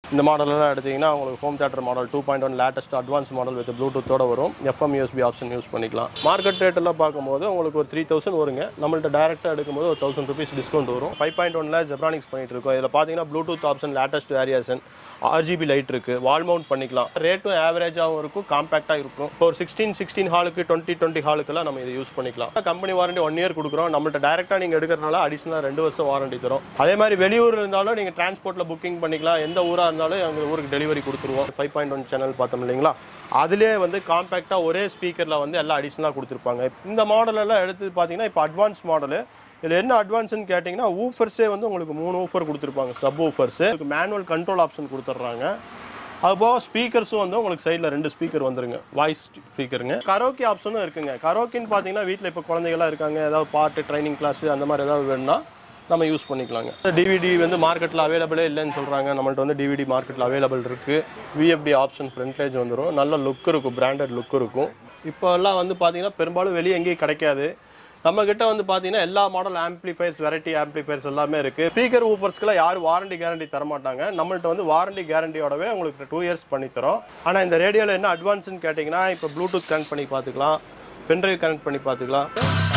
இந்த மாடலெல்லாம் எடுத்தீங்கன்னா உங்களுக்கு home theatre model 2.1 latest advance model with ப்ளூடூத்தோட வரும். FM USB ஆப்ஷன் யூஸ் பண்ணிக்கலாம். மார்க்கெட் ரேட்டெல்லாம் பார்க்கும்போது உங்களுக்கு ஒரு 3000 வருங்க. நம்மள்ட்ட டைரெக்டாக எடுக்கும்போது ஒரு 1000 rupees டிஸ்கவுண்ட் வரும். 5.1ல ஜெப்ரானிக்ஸ் பண்ணிட்டு இருக்கோம். இதில் பார்த்தீங்கன்னா Bluetooth option latest variation, RGB light இருக்கு, வால் மவுண்ட் பண்ணிக்கலாம். ரேட்டும் ஆவரேஜாகவும் இருக்கும், காம்பாக்டாக இருக்கும். இப்போ ஒரு 16 ஹாலுக்கு 20 ஹாலுக்குலாம் நம்ம இதை யூஸ் பண்ணிக்கலாம். கம்பெனி வாரண்டி 1 year கொடுக்குறோம். நம்மள்ட்ட டைரெக்டாக நீங்கள் எடுக்கிறனால அடிஷனலாக 2 வருஷம் வாரண்டி தரும். அதே மாதிரி வெளியூர் இருந்தாலும் நீங்கள் டிரான்ஸ்போர்ட்டில் புக்கிங் பண்ணிக்கலாம். எந்த ஊராக இருந்தாலும் எங்கள் ஊருக்கு டெலிவரி கொடுத்துருவோம். 5.1 சேனல் பார்த்தோம் இல்லைங்களா, அதிலே வந்து காம்பேக்டாக ஒரே ஸ்பீக்கரில் வந்து எல்லாம் அடிஷனலாக கொடுத்துருப்பாங்க. இந்த மாடலெல்லாம் எடுத்து பார்த்தீங்கன்னா இப்போ அட்வான்ஸ் மாடலு. இதில் என்ன அட்வான்ஸ்னு கேட்டிங்கன்னா ஊஃபர்ஸே வந்து உங்களுக்கு 3 ஊஃபர் கொடுத்துருப்பாங்க. Sub woofers manual control option கொடுத்துட்றாங்க. அதுபோக ஸ்பீக்கர்ஸும் வந்து உங்களுக்கு சைடில் 2 ஸ்பீக்கர் வந்துருங்க, வாய்ஸ் ஸ்பீக்கருங்க. கரோக்கி ஆப்ஷனும் இருக்குங்க. கரோக்கின்னு பார்த்தீங்கன்னா வீட்டில் இப்போ குழந்தைகளாம் இருக்காங்க, ஏதாவது பாட்டு ட்ரைனிங் கிளாஸு அந்த மாதிரி ஏதாவது வேணும்னா நம்ம யூஸ் பண்ணிக்கலாங்க. டிவிடி வந்து மார்க்கெட்டில் அவைலபிளே இல்லைன்னு சொல்கிறாங்க. நம்மள்ட்ட வந்து டிவிடி மார்க்கெட்டில் அவைலபிள் இருக்குது. VFD ஆப்ஷன் ஃப்ரண்ட்லேஜ் வந்துடும். நல்ல லுக் இருக்கும், பிராண்டட் லுக் இருக்கும். இப்போ எல்லாம் வந்து பார்த்தீங்கன்னா பெரும்பாலும் வெளியே எங்கேயும் கிடைக்காது. நம்மக்கிட்ட வந்து பார்த்தீங்கன்னா எல்லா மாடல் ஆம்பிளிஃபயர்ஸ், வெரைட்டி ஆம்பிளிஃபயர்ஸ் எல்லாமே இருக்குது. ஸ்பீக்கர் ஊஃபர்ஸ்க்குலாம் யாரும் வாரண்டி கேரண்டி தரமாட்டாங்க. நம்மள்ட்ட வந்து வாரண்டி கேரண்டியோடவே உங்களுக்கு 2 years பண்ணித்தரோம். ஆனால் இந்த ரேடியோவில் என்ன அட்வான்ஸ்னு கேட்டிங்கன்னா இப்போ ப்ளூடூத் கனெக்ட் பண்ணி பார்த்துக்கலாம், பென்ட்ரைவ் கனெக்ட் பண்ணி பார்த்துக்கலாம்.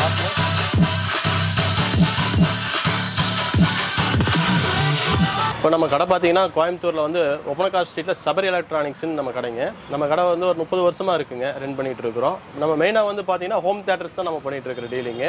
இப்போ நம்ம கடை பார்த்தீங்கன்னா கோயம்புத்தூரில் வந்து ஒப்பனக்கார ஸ்ட்ரீட்டில் சபரி எலக்ட்ரானிக்ஸ்னு நம்ம கடைங்க. நம்ம கடை வந்து ஒரு 30 வருஷமாக இருக்குங்க, ரன் பண்ணிகிட்டு இருக்கிறோம். நம்ம மெயினாக வந்து பார்த்தீங்கன்னா ஹோம் தியேட்டர்ஸ் தான் நம்ம பண்ணிகிட்டு இருக்கிற டீலிங்கு.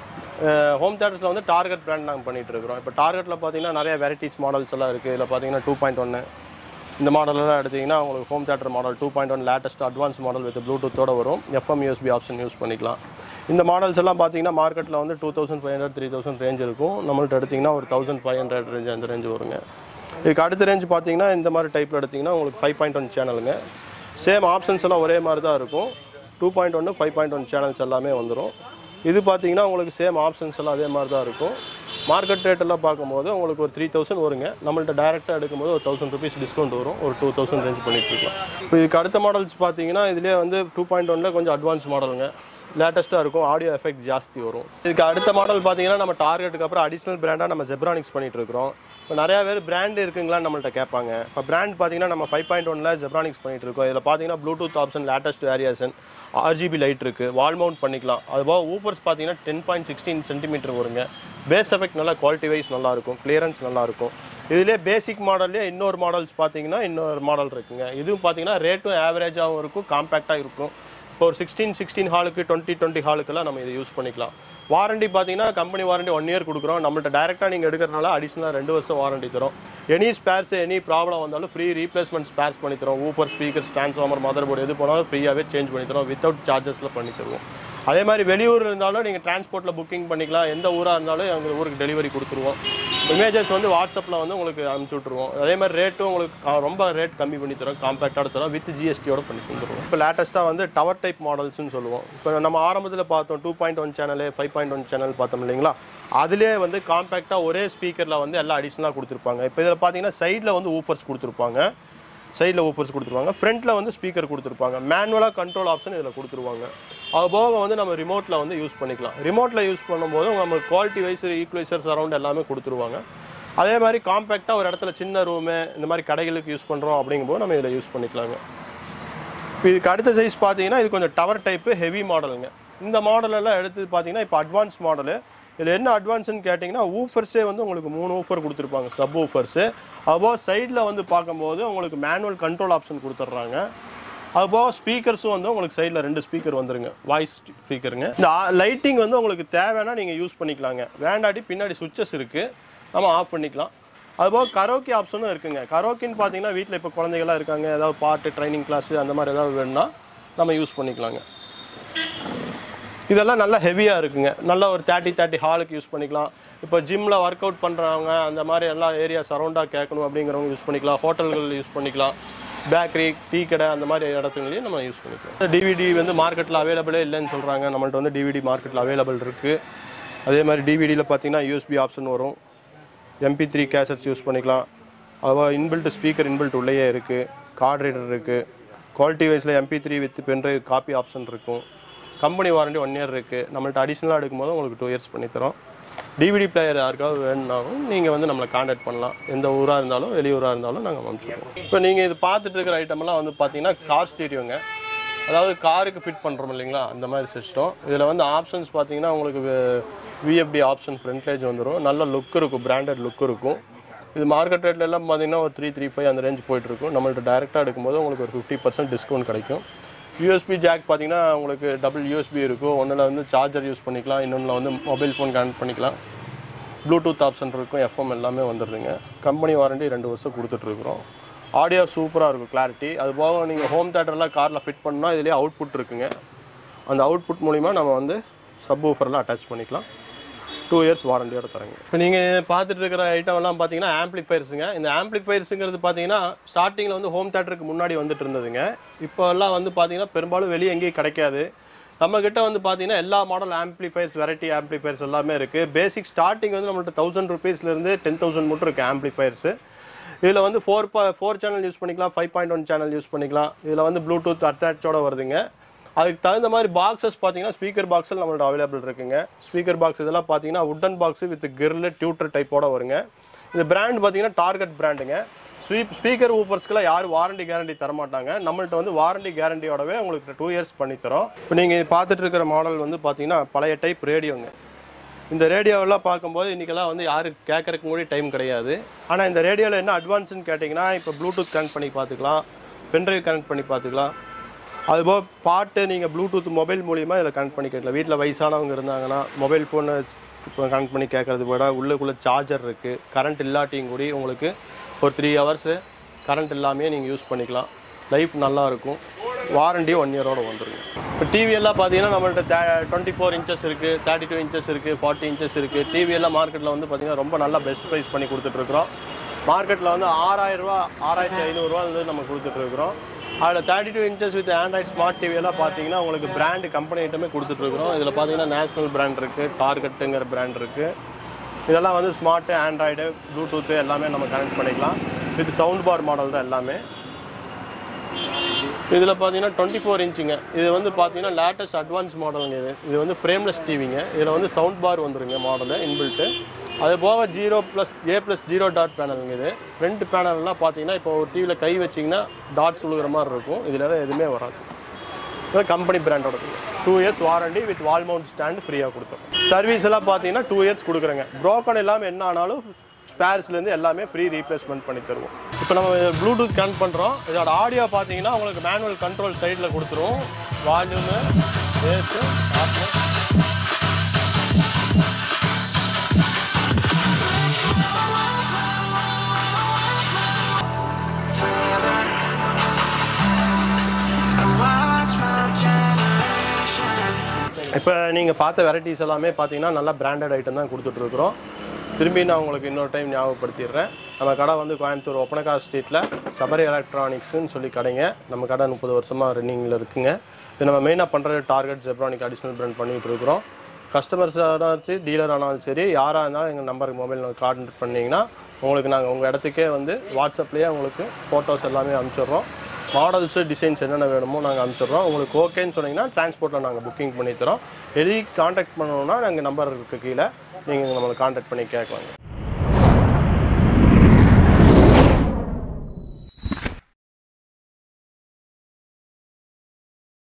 ஹோம் தியேட்டர்ஸில் வந்து டார்கெட் பிராண்ட் நாங்கள் பண்ணிகிட்டு இருக்கிறோம். இப்போ டார்கெட்டில் பார்த்தீங்கன்னா நிறைய வெரைட்டிஸ் மாடல்ஸ் எல்லாம் இருக்குது. இதில் பார்த்தீங்கன்னா 2.1 இந்த மாடலெல்லாம் எடுத்திங்கன்னா உங்களுக்கு home theatre model 2.1 latest advance model with ப்ளூடூத்தோட வரும். FM USB ஆப்ஷன் யூஸ் பண்ணிக்கலாம். இந்த மாடல்ஸ் எல்லாம் பார்த்தீங்கன்னா மார்க்கெட்டில் வந்து 2500 3000 ரேஞ்ச் இருக்கும். நம்மள்ட்ட எடுத்திங்கன்னா ஒரு 1500 ரேஞ்ச் அந்த ரேஞ்சு வருங்க. இதுக்கு அடுத்த ரேஞ்ச் பார்த்தீங்கன்னா இந்த மாதிரி டைப்பில் எடுத்திங்கன்னா உங்களுக்கு 5.1 சேனலுங்க. சேம் ஆப்ஷன்ஸ் எல்லாம் ஒரே மாதிரி தான் இருக்கும். 2.1 5.1 சேனல்ஸ் எல்லாமே வந்துடும். இது பார்த்தீங்கன்னா உங்களுக்கு சேம் ஆப்ஷன்ஸ் எல்லாம் அதே மாதிரி தான் இருக்கும். மார்க்கெட் ரேட்டெல்லாம் பார்க்கும்போது உங்களுக்கு ஒரு 3000 வருங்க. நம்மள்ட்ட டைரெக்டாக எடுக்கும்போது ஒரு 1000 rupees டிஸ்கவுண்ட் வரும். ஒரு 2000 ரேஞ்ச் பண்ணிட்டு இருக்கலாம். இப்போ இதுக்கு அடுத்த மாடல்ஸ் பார்த்தீங்கன்னா இதிலே வந்து 2.1ல கொஞ்சம் அட்வான்ஸ் மாடலுங்க, லேட்டஸ்ட்டாக இருக்கும். ஆடியோ எஃபெக்ட் ஜாஸ்தி வரும். இதுக்கு அடுத்த மாடல் பார்த்தீங்கன்னா நம்ம டார்கெட்டுக்கு அப்புறம் அடிஷனல் பிராண்டாக நம்ம ஜெப்ரானிக்ஸ் பண்ணிட்டு இருக்கிறோம். இப்போ நிறையா பேர் பிராண்ட் இருக்குங்களான்னு நம்மள்ட்ட கேட்பாங்க. இப்போ பிராண்ட் பார்த்தீங்கன்னா நம்ம 5.1ல ஜெப்ரானிக்ஸ் பண்ணிட்டு இருக்கோம். இதில் பார்த்தீங்கன்னா Bluetooth option latest variation, RGB light இருக்குது, வால் மவுண்ட் பண்ணிக்கலாம். அதுபோக ஊஃபர்ஸ் பார்த்தீங்கன்னா 10.16 cm வருங்க. பேஸ் எஃபெக்ட் நல்லா குவாலிட்டி வைஸ் நல்லாயிருக்கும், கிளியரன்ஸ் நல்லாயிருக்கும். இதிலே பேசிக் மாடல்லே இன்னொரு மாடல்ஸ் பார்த்தீங்கன்னா இன்னொரு மாடல் இருக்குங்க. இதுவும் பார்த்தீங்கன்னா ரேட்டும் ஆவரேஜாகவும் இருக்கும், காம்பேக்டாக இருக்கும். இப்போ ஒரு 16 ஹாலுக்கு 20 ஹாலுக்கெல்லாம் நம்ம இதை யூஸ் பண்ணிக்கலாம். வாரண்டி பார்த்தீங்கன்னா கம்பெனி வாரண்டி 1 year கொடுக்குறோம். நம்மள்ட்ட டைரெக்டாக நீங்கள் எடுக்கிறனால அடிஷனலாக 2 வருஷம் வாரண்டி தரும். எனி ஸ்பேர்ஸ், எனி ப்ராப்ளம் வந்தாலும் ஃப்ரீ ரீப்ளேஸ்மெண்ட் ஸ்பேர்ஸ் பண்ணி தரோம். Woofer, speakers, transformer, motherboard எது போனாலும் ஃப்ரீயாகவே சேஞ்ச் பண்ணி தரோம். வித்தவுட் சார்ஜஸில் பண்ணி தருவோம். அதே மாதிரி வெளியூர் இருந்தாலும் நீங்கள் டிரான்ஸ்போர்ட்டில் புக்கிங் பண்ணிக்கலாம். எந்த ஊராக இருந்தாலும் எங்கள் ஊருக்கு டெலிவரி கொடுத்துருவோம். இமேஜஸ் வந்து வாட்ஸ்அப்பில் வந்து உங்களுக்கு அனுப்பிச்சி விட்ருவோம். அதே மாதிரி ரேட்டும் உங்களுக்கு ரொம்ப ரேட் கம்மி பண்ணி தரோம், காம்பேக்டாக தரோம், வித் GSTயோட பண்ணி தந்துடுவோம். இப்போ லேட்டஸ்ட்டாக வந்து டவர் டைப் மாடல்ஸ்னு சொல்லுவோம். இப்போ நம்ம ஆரம்பத்தில் பார்த்தோம் 2.1 சேனல், 5.1 சேனல் பார்த்தோம் இல்லைங்களா, அதிலே வந்து காம்பேக்டாக ஒரே ஸ்பீக்கரில் வந்து எல்லாம் அடிஷனலாக கொடுத்துருப்பாங்க. இப்போ இதில் பார்த்தீங்கன்னா சைடில் வந்து ஊஃபர்ஸ் கொடுத்துருப்பாங்க, ஃப்ரண்ட்டில் வந்து ஸ்பீக்கர் கொடுத்துருப்பாங்க. மேனுவலாக கண்ட்ரோல் ஆப்ஷன் இதில் கொடுத்துருவாங்க. அது போக வந்து நம்ம ரிமோட்டில் வந்து யூஸ் பண்ணிக்கலாம். ரிமோட்டில் யூஸ் பண்ணும்போது நம்ம குவாலிட்டி வைஸ் ஈக்குவலைசர் சரௌண்ட் எல்லாமே கொடுத்துருவாங்க. அதே மாதிரி காம்பேக்டாக ஒரு இடத்துல சின்ன ரூமு இந்த மாதிரி கடைகளுக்கு யூஸ் பண்ணுறோம் அப்படிங்கும்போது நம்ம இதில் யூஸ் பண்ணிக்கலாங்க. இப்போ இதுக்கு அடுத்த சைஸ் பார்த்தீங்கன்னா இது கொஞ்சம் டவர் டைப்பு ஹெவி மாடலுங்க. இந்த மாடலெல்லாம் எடுத்து பார்த்தீங்கன்னா இப்போ அட்வான்ஸ் மாடலு. இதில் என்ன அட்வான்ஸ்னு கேட்டிங்கன்னா ஊஃபர்ஸே வந்து உங்களுக்கு 3 ஊஃபர் கொடுத்துருப்பாங்க, சப் ஊஃபர்ஸு. அதுபோக சைடில் வந்து பார்க்கும்போது உங்களுக்கு மேனுவல் கண்ட்ரோல் ஆப்ஷன் கொடுத்துட்றாங்க. அதுபோக ஸ்பீக்கர்ஸும் வந்து உங்களுக்கு சைடில் 2 ஸ்பீக்கர் வந்துருங்க, வாய்ஸ் ஸ்பீக்கருங்க. இந்த லைட்டிங் வந்து உங்களுக்கு தேவைன்னா நீங்கள் யூஸ் பண்ணிக்கலாங்க. வேண்டாட்டி பின்னாடி சுவிட்சஸ் இருக்குது, நம்ம ஆஃப் பண்ணிக்கலாம். அதுபோக கரோக்கி ஆப்ஷனும் இருக்குங்க. கரோக்கின்னு பார்த்தீங்கன்னா வீட்டில் இப்போ குழந்தைகளாம் இருக்காங்க, ஏதாவது பாட்டு ட்ரைனிங் கிளாஸு அந்த மாதிரி ஏதாவது வேணும்னா நம்ம யூஸ் பண்ணிக்கலாங்க. இதெல்லாம் நல்லா ஹெவியாக இருக்குங்க. நல்லா ஒரு 30 ஹாலுக்கு யூஸ் பண்ணிக்கலாம். இப்போ ஜிம்மில் ஒர்க் அவுட் பண்ணுறவங்க அந்த மாதிரி எல்லா ஏரியா சரௌண்டாக கேட்கணும் அப்படிங்கிறவங்க யூஸ் பண்ணிக்கலாம். ஹோட்டல்கள் யூஸ் பண்ணிக்கலாம், பேக்கரி, டீ கடை அந்த மாதிரி இடத்துலையும் நம்ம யூஸ் பண்ணிக்கலாம். டிவிடி வந்து மார்க்கெட்டில் அவைலபிளே இல்லைன்னு சொல்கிறாங்க. நம்மள்ட்ட வந்து டிவிடி மார்க்கெட்டில் அவைலபிள் இருக்குது. அதே மாதிரி டிவிடியில் பார்த்தீங்கன்னா USB ஆப்ஷன் வரும். MP3 கேசட்ஸ் யூஸ் பண்ணிக்கலாம். அதுபோல் இன்பில்ட் ஸ்பீக்கர் இன்பில்ட் உள்ளேயே இருக்குது. கார்டு ரீடர் இருக்குது. குவாலிட்டி வைஸில் MP3 with pendrive copy option இருக்கும். கம்பெனி வாரண்டி 1 year இருக்குது. நம்மள்ட்ட அடிஷனலாக எடுக்கும்போது உங்களுக்கு 2 years பண்ணித்தரோம். டிவிடி பிளேயர் யாருக்காவது வேணும்னாலும் நீங்கள் வந்து நம்மளை காண்டாக்ட் பண்ணலாம். எந்த ஊராக இருந்தாலும் வெளியூராக இருந்தாலும் நாங்கள் அனுப்பிச்சிடுவோம். இப்போ நீங்கள் இது பார்த்துட்டு இருக்கிற ஐட்டமெல்லாம் வந்து பார்த்தீங்கன்னா கார் ஸ்டீரியோங்க. அதாவது காருக்கு ஃபிட் பண்ணுறோம் இல்லைங்களா, அந்த மாதிரி சிஸ்டம். இதில் வந்து ஆப்ஷன்ஸ் பார்த்தீங்கன்னா உங்களுக்கு விஎஃப்டி ஆப்ஷன் ஃப்ரண்ட்லேஜ் வந்துடும். நல்ல லுக் இருக்கும், பிராண்டட் லுக் இருக்கும். இது மார்க்கெட் ரேட்ல எல்லாம் பார்த்தீங்கன்னா ஒரு 335 அந்த ரேஞ்ச் போயிட்டுருக்கும். நம்மள்ட்ட டேரெக்டாக எடுக்கும்போது உங்களுக்கு ஒரு 50% டிஸ்கவுண்ட் கிடைக்கும். யூஎஸ்பி ஜாக் பார்த்தீங்கன்னா உங்களுக்கு டபுள் யூஎஸ்பி இருக்கும். ஒன்றில் வந்து சார்ஜர் யூஸ் பண்ணிக்கலாம், இன்னொன்றில் வந்து மொபைல் ஃபோன் கனெக்ட் பண்ணிக்கலாம். ப்ளூடூத் ஆப்ஷன் இருக்கும், எஃப்எம் எல்லாமே வந்துடுதுங்க. கம்பெனி வாரண்டி 2 வருஷம் கொடுத்துட்ருக்குறோம். ஆடியோ சூப்பராக இருக்கும், கிளாரிட்டி. அது போக நீங்கள் ஹோம் தியேட்டர்லாம் காரில் ஃபிட் பண்ணால் இதிலே அவுட்புட் இருக்குங்க. அந்த அவுட்புட் மூலிமா நம்ம வந்து சப் ஊஃபர்லாம் அட்டாச் பண்ணிக்கலாம். 2 இயர்ஸ் வாரண்டியோட தரங்க. இப்போ நீங்கள் பார்த்துட்டு இருக்கிற ஐட்டம் எல்லாம் பார்த்தீங்கன்னா ஆம்பிளிஃபயர்ஸுங்க. இந்த ஆம்பிளிஃபயர்ஸுங்கிறது பார்த்தீங்கன்னா ஸ்டார்டிங்கில் வந்து ஹோம் தியேட்டருக்கு முன்னாடி வந்துட்டு இருந்ததுங்க. இப்போ எல்லாம் வந்து பார்த்தீங்கன்னா பெரும்பாலும் வெளியே எங்கேயும் கிடைக்காது. நம்மக்கிட்ட வந்து பார்த்தீங்கன்னா எல்லா மாடல் ஆம்பிளிஃபயர்ஸ், வெரைட்டி ஆம்பிளிஃபயர்ஸ் எல்லாமே இருக்குது. பேசிக் ஸ்டார்டிங் வந்து நம்மள்ட்ட 1000 ரூபீஸ்லேருந்து 10,000 மட்டும் இருக்குது ஆம்பிளிஃபயர்ஸு. இதில் வந்து 4 சேனல் யூஸ் பண்ணிக்கலாம், 5.1 சேனல் யூஸ் பண்ணிக்கலாம். இதில் வந்து ப்ளூடூத் அட்டாச்சோட வருதுங்க. அதுக்கு தகுந்த மாதிரி பாக்ஸஸ் பார்த்தீங்கன்னா ஸ்பீக்கர் பாக்ஸில் நம்மள்ட்ட அவைலபிள் இருக்குங்க. ஸ்பீக்கர் பாக்ஸ் இதெல்லாம் பார்த்தீங்கன்னா உட்டன் பாக்ஸு வித் கிரில் டியூட்டர் டைப்போட வருங்க. இந்த பிராண்ட் பார்த்தீங்கன்னா டார்கெட் பிராண்டுங்க. ஸ்பீக்கர் ஊஃபர்ஸ்க்குலாம் யாரும் வாரண்டி கேரண்டி தரமாட்டாங்க. நம்மள்ட்ட வந்து வாரண்டி கேரண்டியோடவே உங்களுக்கு 2 இயர்ஸ் பண்ணித்தரோம். இப்போ நீங்கள் பார்த்துட்டு இருக்கிற மாடல் வந்து பார்த்தீங்கன்னா பழைய டைப் ரேடியோங்க. இந்த ரேடியோவெல்லாம் பார்க்கும்போது இன்றைக்கெல்லாம் வந்து யாரும் கேட்கறதுக்கு கூட டைம் கிடையாது. ஆனால் இந்த ரேடியோவில் என்ன அட்வான்ஸ்னு கேட்டிங்கன்னா இப்போ ப்ளூடூத் கனெக்ட் பண்ணி பார்த்துக்கலாம், பென்ட்ரைவ் கனெக்ட் பண்ணி பார்த்துக்கலாம். அதுபோல் பாட்டு நீங்கள் ப்ளூடூத் மொபைல் மூலிமா இதில் கனெக்ட் பண்ணி கேட்கலாம். வீட்டில் வயசானவங்க இருந்தாங்கன்னா மொபைல் ஃபோனை இப்போ கனெக்ட் பண்ணி கேட்குறது விட உள்ளுக்குள்ளே சார்ஜர் இருக்குது. கரண்ட் இல்லாட்டியும் கூட உங்களுக்கு ஒரு 3 ஹவர்ஸு கரண்ட் இல்லாமே நீங்கள் யூஸ் பண்ணிக்கலாம். லைஃப் நல்லாயிருக்கும். வாரண்டி 1 இயரோட வந்துடுங்க. இப்போ டிவியெல்லாம் பார்த்தீங்கன்னா நம்மள்ட்ட 24 இன்ச்சஸ் இருக்குது, 32 இன்ச்சஸ் இருக்குது, 40 இன்ச்சஸ் இருக்குது. டிவியெல்லாம் மார்க்கெட்டில் வந்து பார்த்தீங்கன்னா ரொம்ப நல்லா பெஸ்ட் ப்ரைஸ் பண்ணி கொடுத்துட்ருக்குறோம். மார்க்கெட்டில் வந்து 6000 ரூபா 6500 வந்து நம்ம கொடுத்துட்ருக்குறோம். அதில் 32 இன்ச்சஸ் வித் ஆண்ட்ராய்ட் ஸ்மார்ட் டிவியெல்லாம் பார்த்தீங்கன்னா உங்களுக்கு பிராண்டு கம்பெனி ஐட்டமே கொடுத்துட்ருக்குறோம். இதில் பார்த்தீங்கன்னா நேஷ்னல் பிராண்ட் இருக்குது, டார்கெட்டுங்கிற பிராண்ட் இருக்குது. இதெல்லாம் வந்து ஸ்மார்ட்டு, ஆண்ட்ராய்டு, ப்ளூடூத்து எல்லாமே நம்ம கனெக்ட் பண்ணிக்கலாம். வித் சவுண்ட் பார் மாடல் தான் எல்லாமே. இதில் பார்த்தீங்கன்னா 24 இன்ச்சுங்க. இது வந்து பார்த்தீங்கன்னா லேட்டஸ்ட் அட்வான்ஸ் மாடலுங்க. இது வந்து ஃப்ரேம்லெஸ் டிவிங்க. இதில் வந்து சவுண்ட் பார் வந்துருங்க மாடலு இன்பில்ட்டு. அது போக 0+A+0 டாட் பேனலுங்க. இது ஃப்ரண்ட் பேனல்லாம் பார்த்தீங்கன்னா இப்போ ஒரு டிவியில் கை வச்சிங்கன்னா டாட்ஸ் உழுகிற மாதிரி இருக்கும். இதில் எதுவுமே வராது. இது கம்பெனி பிராண்டோட 2 years warranty with wall mount stand ஃப்ரீயாக கொடுத்தோம். சர்வீஸ் எல்லாம் பார்த்தீங்கன்னா 2 இயர்ஸ் கொடுக்குறேங்க. ப்ரோக்கன் இல்லாமல் என்ன ஆனாலும் ஸ்பேர்ஸ்லேருந்து எல்லாமே ஃப்ரீ ரீப்ளேஸ்மெண்ட் பண்ணி தருவோம். இப்போ நம்ம ப்ளூடூத் கனெக்ட் பண்ணுறோம். இதோட ஆடியோ பார்த்தீங்கன்னா உங்களுக்கு மேனுவல் கண்ட்ரோல் சைடில் கொடுத்துருவோம். வால்யூமு, பேஸு, ஆஃப்னு. இப்போ நீங்கள் பார்த்த வெரைட்டிஸ் எல்லாமே பார்த்தீங்கன்னா நல்லா பிராண்டட் ஐட்டம் தான் கொடுத்துட்ருக்குறோம். திரும்பி நான் உங்களுக்கு இன்னொரு டைம் ஞாபகப்படுத்திடுறேன். நம்ம கடை வந்து கோயம்புத்தூர் ஒப்பனக்கார ஸ்ட்ரீட்டில் சபரி எலக்ட்ரானிக்ஸ்னு சொல்லி கடைங்க. நம்ம கடை 30 வருஷமாக ரன்னிங்கில் இருக்குங்க. இது நம்ம மெயினாக பண்ணுறது டார்கெட், ஜெப்ரானிக் அடிஷ்னல் பிராண்ட் பண்ணிகிட்டு இருக்கிறோம். கஸ்டமர்ஸாக சரி, டீலர் ஆனாலும் சரி, யாராக இருந்தாலும் எங்கள் நம்பருக்கு மொபைல் கான்டாக்ட் பண்ணிங்கன்னா உங்களுக்கு நாங்கள் உங்கள் இடத்துக்கே வந்து வாட்ஸ்அப்லேயே உங்களுக்கு ஃபோட்டோஸ் எல்லாமே அனுப்பிச்சிடுறோம். மாடல்ஸு, டிசைன்ஸ் என்னென்ன வேணுமோ நாங்கள் அனுப்பிச்சிடுறோம். உங்களுக்கு ஓகேன்னு சொன்னீங்கன்னா டிரான்ஸ்போர்ட்டில் நாங்கள் புக்கிங் பண்ணித்தரோம். எது கான்டாக்ட் பண்ணணுன்னா நாங்கள் நம்பர் இருக்குது கீழே, நீங்கள் நம்மளை கான்டாக்ட் பண்ணி கேட்கலாங்க.